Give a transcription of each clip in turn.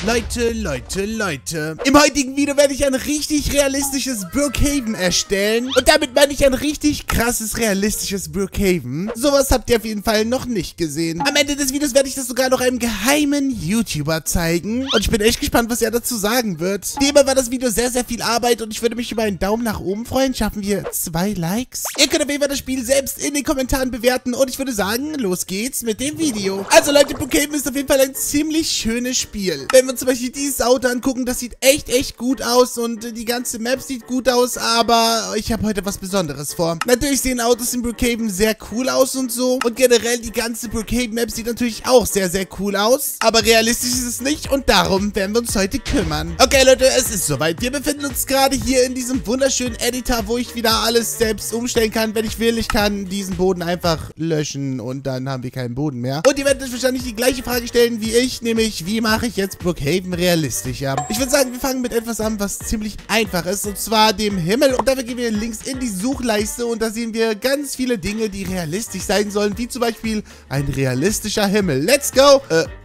Leute. Im heutigen Video werde ich ein richtig realistisches Brookhaven erstellen. Und damit meine ich ein richtig krasses, realistisches Brookhaven. Sowas habt ihr auf jeden Fall noch nicht gesehen. Am Ende des Videos werde ich das sogar noch einem geheimen YouTuber zeigen. Und ich bin echt gespannt, was er dazu sagen wird. Demnach war das Video sehr, sehr viel Arbeit und ich würde mich über einen Daumen nach oben freuen. Schaffen wir 2 Likes? Ihr könnt auf jeden Fall das Spiel selbst in den Kommentaren bewerten und ich würde sagen, los geht's mit dem Video. Also Leute, Brookhaven ist auf jeden Fall ein ziemlich schönes Spiel. Wenn wir zum Beispiel dieses Auto angucken, das sieht echt gut aus und die ganze Map sieht gut aus, aber ich habe heute was Besonderes vor. Natürlich sehen Autos in Brookhaven sehr cool aus und so und generell die ganze Brookhaven Map sieht natürlich auch sehr, sehr cool aus, aber realistisch ist es nicht und darum werden wir uns heute kümmern. Okay Leute, es ist soweit. Wir befinden uns gerade hier in diesem wunderschönen Editor, wo ich wieder alles selbst umstellen kann, wenn ich will. Ich kann diesen Boden einfach löschen und dann haben wir keinen Boden mehr. Und ihr werdet euch wahrscheinlich die gleiche Frage stellen wie ich, nämlich wie mache ich jetzt Brookhaven realistischer? Ich würde sagen, wir fangen mit etwas an, was ziemlich einfach ist, und zwar dem Himmel. Und dafür gehen wir links in die Suchleiste und da sehen wir ganz viele Dinge, die realistisch sein sollen, wie zum Beispiel ein realistischer Himmel. Let's go!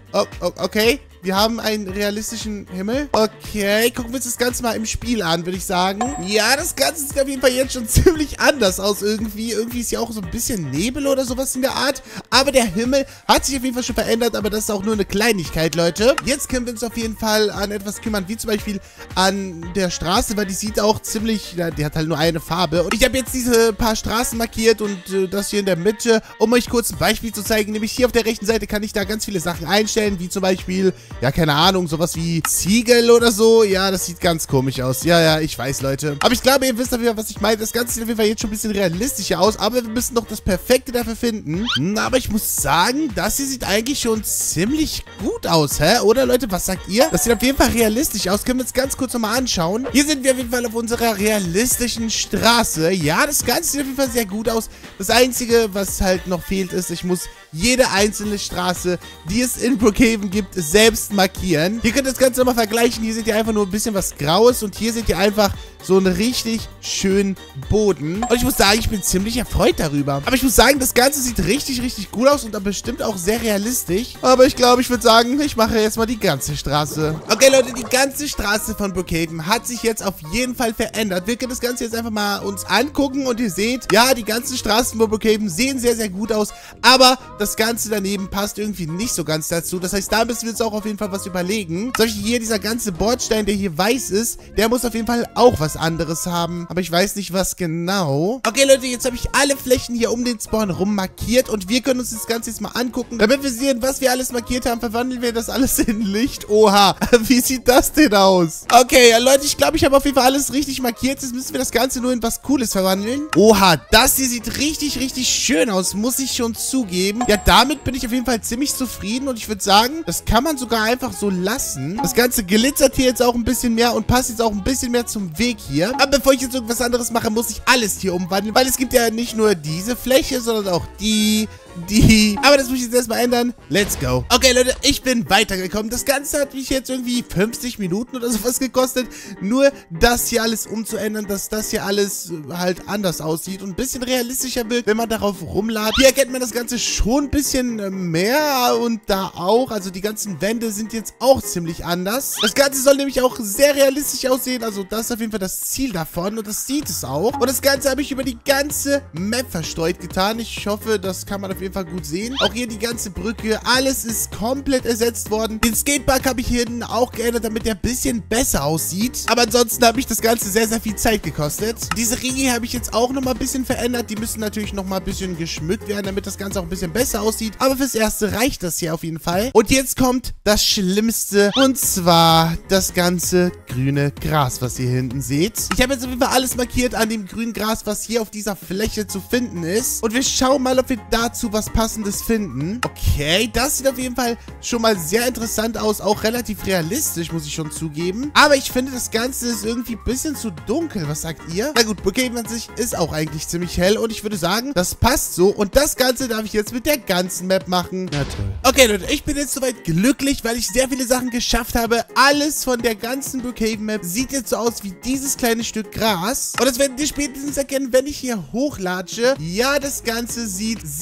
Okay. Wir haben einen realistischen Himmel. Okay, gucken wir uns das Ganze mal im Spiel an, würde ich sagen. Ja, das Ganze sieht auf jeden Fall jetzt schon ziemlich anders aus irgendwie. Irgendwie ist ja auch so ein bisschen Nebel oder sowas in der Art. Aber der Himmel hat sich auf jeden Fall schon verändert, aber das ist auch nur eine Kleinigkeit, Leute. Jetzt können wir uns auf jeden Fall an etwas kümmern, wie zum Beispiel an der Straße, weil die sieht auch ziemlich, ja, die hat halt nur eine Farbe. Und ich habe jetzt diese paar Straßen markiert und das hier in der Mitte, um euch kurz ein Beispiel zu zeigen. Nämlich hier auf der rechten Seite kann ich da ganz viele Sachen einstellen, wie zum Beispiel, ja, keine Ahnung, sowas wie Ziegel oder so. Ja, das sieht ganz komisch aus. Ja, ich weiß, Leute. Aber ich glaube, ihr wisst auf jeden Fall, was ich meine. Das Ganze sieht auf jeden Fall jetzt schon ein bisschen realistischer aus, aber wir müssen noch das Perfekte dafür finden. Aber ich muss sagen, das hier sieht eigentlich schon ziemlich gut aus, hä? Oder, Leute, was sagt ihr? Das sieht auf jeden Fall realistisch aus. Können wir uns ganz kurz nochmal anschauen. Hier sind wir auf jeden Fall auf unserer realistischen Straße. Ja, das Ganze sieht auf jeden Fall sehr gut aus. Das Einzige, was halt noch fehlt, ist, ich muss jede einzelne Straße, die es in Brookhaven gibt, selbst markieren. Hier könnt ihr das Ganze nochmal vergleichen. Hier seht ihr einfach nur ein bisschen was Graues und hier seht ihr einfach so einen richtig schönen Boden. Und ich muss sagen, ich bin ziemlich erfreut darüber. Aber ich muss sagen, das Ganze sieht richtig gut aus und dann bestimmt auch sehr realistisch. Aber ich glaube, ich würde sagen, ich mache jetzt mal die ganze Straße. Okay, Leute, die ganze Straße von Brookhaven hat sich jetzt auf jeden Fall verändert. Wir können das Ganze jetzt einfach mal uns angucken und ihr seht, ja, die ganzen Straßen von Brookhaven sehen sehr gut aus, aber das Ganze daneben passt irgendwie nicht so ganz dazu. Das heißt, da müssen wir uns auch auf jeden Fall was überlegen. Zum Beispiel hier dieser ganze Bordstein, der hier weiß ist, der muss auf jeden Fall auch was anderes haben. Aber ich weiß nicht, was genau. Okay, Leute, jetzt habe ich alle Flächen hier um den Spawn rum markiert und wir können uns das Ganze jetzt mal angucken. Damit wir sehen, was wir alles markiert haben, verwandeln wir das alles in Licht. Oha, wie sieht das denn aus? Okay, ja, Leute, ich glaube, ich habe auf jeden Fall alles richtig markiert. Jetzt müssen wir das Ganze nur in was Cooles verwandeln. Oha, das hier sieht richtig schön aus, muss ich schon zugeben. Ja, damit bin ich auf jeden Fall ziemlich zufrieden und ich würde sagen, das kann man sogar einfach so lassen. Das Ganze glitzert hier jetzt auch ein bisschen mehr und passt jetzt auch ein bisschen mehr zum Weg hier. Aber bevor ich jetzt irgendwas anderes mache, muss ich alles hier umwandeln, weil es gibt ja nicht nur diese Fläche, sondern auch die. Aber das muss ich jetzt erstmal ändern. Let's go. Okay, Leute, ich bin weitergekommen. Das Ganze hat mich jetzt irgendwie 50 Minuten oder sowas gekostet. Nur das hier alles umzuändern, dass das hier alles halt anders aussieht und ein bisschen realistischer wird, wenn man darauf rumladet. Hier erkennt man das Ganze schon ein bisschen mehr und da auch. Also die ganzen Wände sind jetzt auch ziemlich anders. Das Ganze soll nämlich auch sehr realistisch aussehen. Also das ist auf jeden Fall das Ziel davon und das sieht es auch. Und das Ganze habe ich über die ganze Map verstreut getan. Ich hoffe, das kann man auf jeden Fall gut sehen. Auch hier die ganze Brücke, alles ist komplett ersetzt worden. Den Skatepark habe ich hier hinten auch geändert, damit der ein bisschen besser aussieht. Aber ansonsten habe ich das Ganze sehr viel Zeit gekostet. Diese Ringe habe ich jetzt auch nochmal ein bisschen verändert. Die müssen natürlich nochmal ein bisschen geschmückt werden, damit das Ganze auch ein bisschen besser aussieht. Aber fürs Erste reicht das hier auf jeden Fall. Und jetzt kommt das Schlimmste. Und zwar das ganze grüne Gras, was ihr hier hinten seht. Ich habe jetzt auf jeden Fall alles markiert an dem grünen Gras, was hier auf dieser Fläche zu finden ist. Und wir schauen mal, ob wir dazu was Passendes finden. Okay, das sieht auf jeden Fall schon mal sehr interessant aus. Auch relativ realistisch, muss ich schon zugeben. Aber ich finde, das Ganze ist irgendwie ein bisschen zu dunkel. Was sagt ihr? Na gut, Brookhaven an sich ist auch eigentlich ziemlich hell. Und ich würde sagen, das passt so. Und das Ganze darf ich jetzt mit der ganzen Map machen. Na toll. Okay, Leute, ich bin jetzt soweit glücklich, weil ich sehr viele Sachen geschafft habe. Alles von der ganzen Brookhaven Map sieht jetzt so aus wie dieses kleine Stück Gras. Und das werdet ihr spätestens erkennen, wenn ich hier hochlatsche. Ja, das Ganze sieht sehr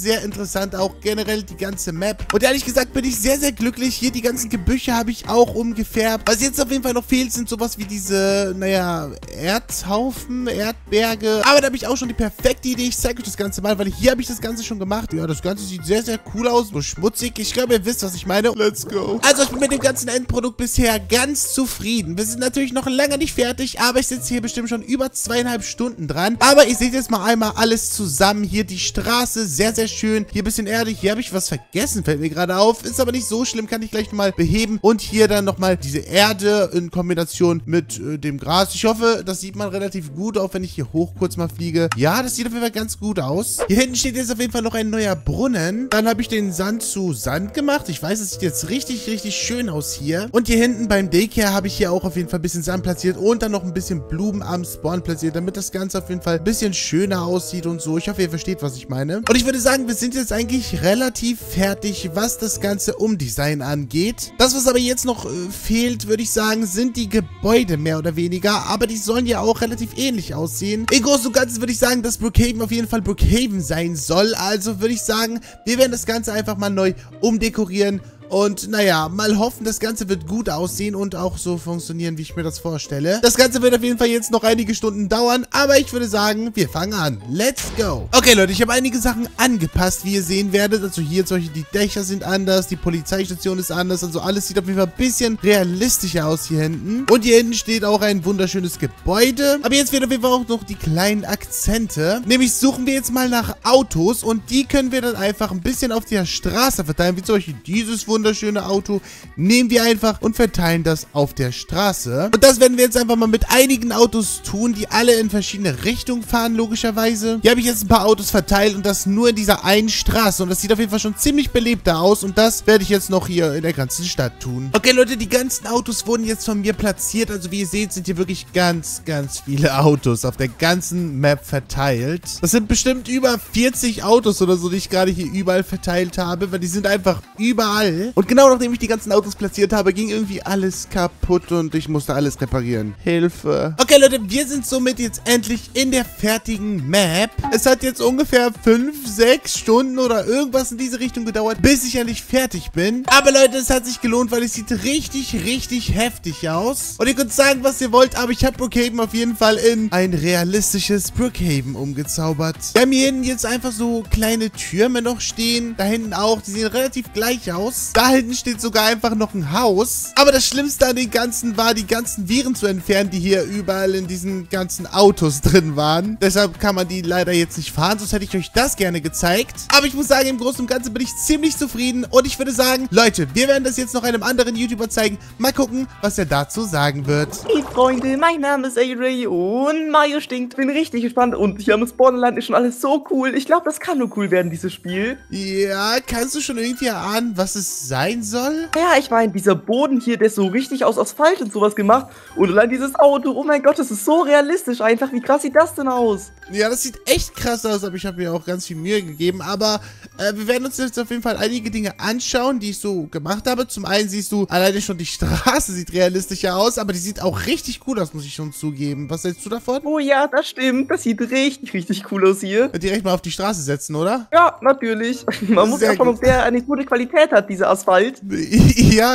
sehr interessant, auch generell die ganze Map. Und ehrlich gesagt bin ich sehr, sehr glücklich. Hier die ganzen Gebüsche habe ich auch umgefärbt. Was jetzt auf jeden Fall noch fehlt, sind sowas wie diese, naja, Erdhaufen, Erdberge. Aber da habe ich auch schon die perfekte Idee. Ich zeige euch das Ganze mal, weil hier habe ich das Ganze schon gemacht. Ja, das Ganze sieht sehr, sehr cool aus. So schmutzig. Ich glaube, ihr wisst, was ich meine. Let's go. Also, ich bin mit dem ganzen Endprodukt bisher ganz zufrieden. Wir sind natürlich noch lange nicht fertig, aber ich sitze hier bestimmt schon über 2,5 Stunden dran. Aber ich sehe jetzt mal einmal alles zusammen. Hier die Straße, sehr, sehr schön. Hier ein bisschen Erde. Hier habe ich was vergessen, fällt mir gerade auf. Ist aber nicht so schlimm, kann ich gleich nochmal beheben. Und hier dann nochmal diese Erde in Kombination mit dem Gras. Ich hoffe, das sieht man relativ gut, auch wenn ich hier hoch kurz mal fliege. Ja, das sieht auf jeden Fall ganz gut aus. Hier hinten steht jetzt auf jeden Fall noch ein neuer Brunnen. Dann habe ich den Sand zu Sand gemacht. Ich weiß, es sieht jetzt richtig, richtig schön aus hier. Und hier hinten beim Daycare habe ich hier auch auf jeden Fall ein bisschen Sand platziert und dann noch ein bisschen Blumen am Spawn platziert, damit das Ganze auf jeden Fall ein bisschen schöner aussieht und so. Ich hoffe, ihr versteht, was ich meine. Und ich würde sagen, wir sind jetzt eigentlich relativ fertig, was das ganze Umdesign angeht. Das, was aber jetzt noch fehlt, würde ich sagen, sind die Gebäude mehr oder weniger. Aber die sollen ja auch relativ ähnlich aussehen. Im Großen und Ganzen würde ich sagen, dass Brookhaven auf jeden Fall Brookhaven sein soll. Also würde ich sagen, wir werden das Ganze einfach mal neu umdekorieren. Und naja, mal hoffen, das Ganze wird gut aussehen und auch so funktionieren, wie ich mir das vorstelle. Das Ganze wird auf jeden Fall jetzt noch einige Stunden dauern, aber ich würde sagen, wir fangen an. Let's go! Okay, Leute, ich habe einige Sachen angepasst, wie ihr sehen werdet. Also hier zum Beispiel die Dächer sind anders, die Polizeistation ist anders. Also alles sieht auf jeden Fall ein bisschen realistischer aus hier hinten. Und hier hinten steht auch ein wunderschönes Gebäude. Aber jetzt fehlen auf jeden Fall auch noch die kleinen Akzente. Nämlich suchen wir jetzt mal nach Autos und die können wir dann einfach ein bisschen auf der Straße verteilen, wie zum Beispiel dieses wunderschöne Auto, nehmen wir einfach und verteilen das auf der Straße. Und das werden wir jetzt einfach mal mit einigen Autos tun, die alle in verschiedene Richtungen fahren, logischerweise. Hier habe ich jetzt ein paar Autos verteilt und das nur in dieser einen Straße. Und das sieht auf jeden Fall schon ziemlich belebter aus. Und das werde ich jetzt noch hier in der ganzen Stadt tun. Okay, Leute, die ganzen Autos wurden jetzt von mir platziert. Also wie ihr seht, sind hier wirklich ganz, ganz viele Autos auf der ganzen Map verteilt. Das sind bestimmt über 40 Autos oder so, die ich gerade hier überall verteilt habe, weil die sind einfach überall. Und genau nachdem ich die ganzen Autos platziert habe, ging irgendwie alles kaputt und ich musste alles reparieren. Hilfe. Okay, Leute, wir sind somit jetzt endlich in der fertigen Map. Es hat jetzt ungefähr 5, 6 Stunden oder irgendwas in diese Richtung gedauert, bis ich endlich fertig bin. Aber Leute, es hat sich gelohnt, weil es sieht richtig, richtig heftig aus. Und ihr könnt sagen, was ihr wollt, aber ich habe Brookhaven auf jeden Fall in ein realistisches Brookhaven umgezaubert. Wir haben hier hinten jetzt einfach so kleine Türme noch stehen. Da hinten auch, die sehen relativ gleich aus. Da hinten steht sogar einfach noch ein Haus. Aber das Schlimmste an den ganzen war, die ganzen Viren zu entfernen, die hier überall in diesen ganzen Autos drin waren. Deshalb kann man die leider jetzt nicht fahren, sonst hätte ich euch das gerne gezeigt. Aber ich muss sagen, im Großen und Ganzen bin ich ziemlich zufrieden. Und ich würde sagen, Leute, wir werden das jetzt noch einem anderen YouTuber zeigen. Mal gucken, was er dazu sagen wird. Hey Freunde, mein Name ist A-Ray und Mario stinkt. Bin richtig gespannt und hier am Spawnland ist schon alles so cool. Ich glaube, das kann nur cool werden, dieses Spiel. Ja, kannst du schon irgendwie erahnen, was es sein soll? Ja, ich meine, dieser Boden hier, der ist so richtig aus Asphalt und sowas gemacht. Und allein dieses Auto, oh mein Gott, das ist so realistisch einfach. Wie krass sieht das denn aus? Ja, das sieht echt krass aus, aber ich habe mir auch ganz viel Mühe gegeben. Aber wir werden uns jetzt auf jeden Fall einige Dinge anschauen, die ich so gemacht habe. Zum einen siehst du, alleine schon die Straße sieht realistischer aus, aber die sieht auch richtig cool aus, muss ich schon zugeben. Was hältst du davon? Oh ja, das stimmt. Das sieht richtig, richtig cool aus hier. Direkt mal auf die Straße setzen, oder? Ja, natürlich. Man muss einfach, ob der eine gute Qualität hat, dieser Asphalt. Ja,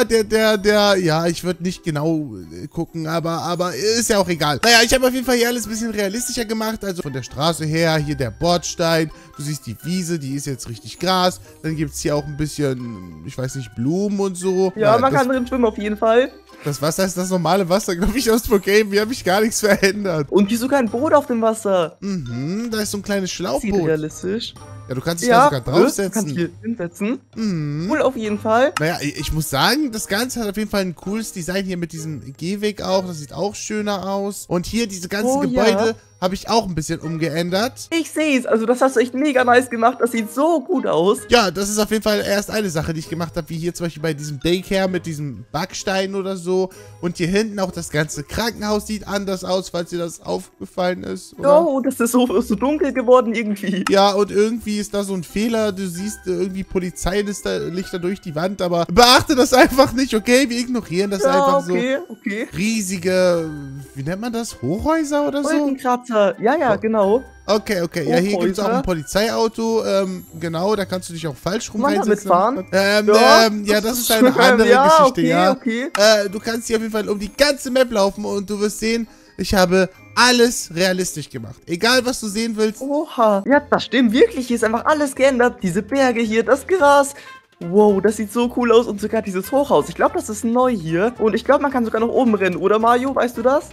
ja, ich würde nicht genau gucken, aber ist ja auch egal. Naja, ich habe auf jeden Fall hier alles ein bisschen realistischer gemacht, also von der Straße her, hier der Bordstein, du siehst die Wiese, die ist jetzt richtig Gras, dann gibt es hier auch ein bisschen, ich weiß nicht, Blumen und so. Ja, man kann drin schwimmen auf jeden Fall. Das Wasser ist das normale Wasser, glaube ich, aus Brookhaven. Hier habe ich gar nichts verändert. Und hier sogar ein Boot auf dem Wasser. Mhm, da ist so ein kleines Schlauchboot. Sieht realistisch. Ja, du kannst dich da sogar draufsetzen. Du kannst hier hinsetzen. Mhm. Cool auf jeden Fall. Naja, ich muss sagen, das Ganze hat auf jeden Fall ein cooles Design hier mit diesem Gehweg auch. Das sieht auch schöner aus. Und hier diese ganzen Gebäude habe ich auch ein bisschen umgeändert. Ich sehe es. Also das hast du echt mega nice gemacht. Das sieht so gut aus. Ja, das ist auf jeden Fall erst eine Sache, die ich gemacht habe. Wie hier zum Beispiel bei diesem Daycare mit diesem Backstein oder so. Und hier hinten auch das ganze Krankenhaus sieht anders aus, falls dir das aufgefallen ist. Oder? Oh, das ist so dunkel geworden irgendwie. Ja, und irgendwie ist da so ein Fehler. Du siehst irgendwie Polizeilichter durch die Wand, aber beachte das einfach nicht, okay? Wir ignorieren das einfach so. Okay. Riesige, wie nennt man das? Hochhäuser oder so? Wolkenkratzer. Hochhäuser. Ja, genau. Okay, ja, hier gibt es auch Hochhäuser. ein Polizeiauto, genau, da kannst du dich auch falsch rum Kann man damit reinsetzen. fahren? Ja, das ist eine andere ja, Geschichte, okay. Du kannst hier auf jeden Fall um die ganze Map laufen und du wirst sehen, ich habe alles realistisch gemacht. Egal, was du sehen willst. Oha. Ja, das stimmt wirklich. Hier ist einfach alles geändert. Diese Berge hier, das Gras. Wow, das sieht so cool aus und sogar dieses Hochhaus. Ich glaube, das ist neu hier. Und ich glaube, man kann sogar nach oben rennen, oder Mario? Weißt du das?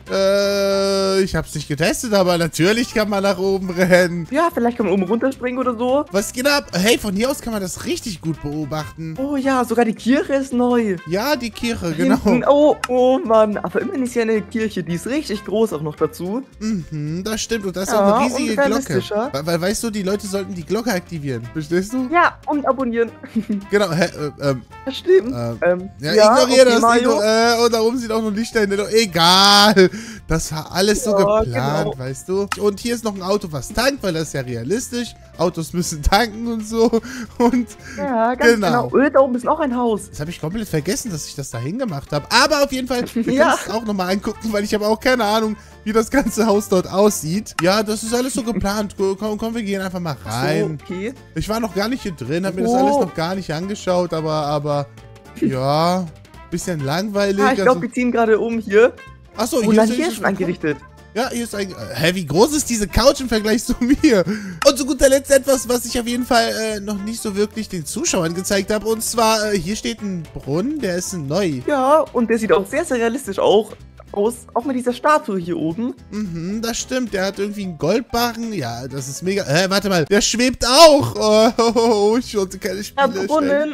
Ich hab's nicht getestet, aber natürlich kann man nach oben rennen. Ja, vielleicht kann man oben runterspringen oder so. Was geht ab? Hey, von hier aus kann man das richtig gut beobachten. Oh ja, sogar die Kirche ist neu. Ja, die Kirche, genau. Hinten, oh Mann. Aber immerhin ist ja eine Kirche, die ist richtig groß auch noch dazu. Mhm, das stimmt. Und das ist Ja, auch eine riesige und Glocke. realistischer. Weil, weißt du, die Leute sollten die Glocke aktivieren. Verstehst du? Ja, und abonnieren. Genau, Das stimmt. ja, ignorier okay, das. Mario. Und da oben sind auch noch Lichter in der Luft. Egal. Das war alles so Ja, geplant, genau. weißt du. Und hier ist noch ein Auto, was tankt, weil das ist ja realistisch. Autos müssen tanken und so. Und Ja, ganz genau. Da oben ist noch ein Haus. das habe ich komplett vergessen, dass ich das da hingemacht habe. Aber auf jeden Fall, wir können Ja. es auch nochmal angucken, weil ich habe auch keine Ahnung, wie das ganze Haus dort aussieht. Ja, das ist alles so geplant. Komm, wir gehen einfach mal rein. So, okay. Ich war noch gar nicht hier drin, habe mir das Oh. alles noch gar nicht angeschaut, aber ja, bisschen langweilig. Ah, ich glaube, wir ziehen gerade um hier. Achso, Und dann hier ist schon angerichtet. Ja, hier ist ein... Hä, wie groß ist diese Couch im Vergleich zu mir? Und zu guter Letzt etwas, was ich auf jeden Fall noch nicht so wirklich den Zuschauern gezeigt habe. Und zwar, hier steht ein Brunnen, der ist neu. Ja, und der sieht auch sehr, sehr realistisch aus. Auch mit dieser Statue hier oben. Mhm, das stimmt. Der hat irgendwie einen Goldbarren. Ja, das ist mega... warte mal. Der schwebt auch. Oh, ich wollte keine Spiele Der Brunnen.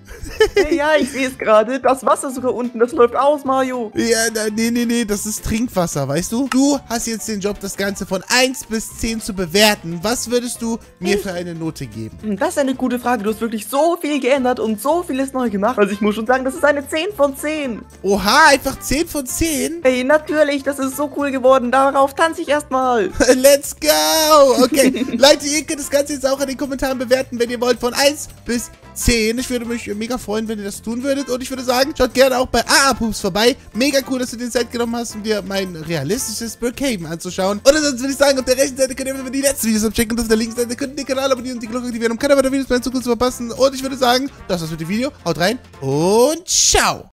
Ja, ich sehe es gerade. Das Wasser sogar unten, das läuft aus, Mario. Ja, nee, das ist Trinkwasser, weißt du? Du hast jetzt den Job, das Ganze von 1 bis 10 zu bewerten. Was würdest du mir für eine Note geben? Das ist eine gute Frage. Du hast wirklich so viel geändert und so vieles neu gemacht. Also ich muss schon sagen, das ist eine 10 von 10. Oha, einfach 10 von 10? Hey, natürlich, das ist so cool geworden. Darauf tanze ich erstmal. Let's go! Okay, Leute, ihr könnt das Ganze jetzt auch in den Kommentaren bewerten, wenn ihr wollt, von 1 bis 10. Ich würde mich mega freuen, wenn ihr das tun würdet. Und ich würde sagen, schaut gerne auch bei AA-Pups vorbei. Mega cool, dass du dir Zeit genommen hast, um dir mein realistisches Brookhaven anzuschauen. Und ansonsten würde ich sagen, auf der rechten Seite könnt ihr immer die letzten Videos abchecken. Und auf der linken Seite könnt ihr den Kanal abonnieren und die Glocke aktivieren, um keine weiteren Videos mehr in Zukunft zu verpassen. Und ich würde sagen, das war's mit dem Video. Haut rein und ciao!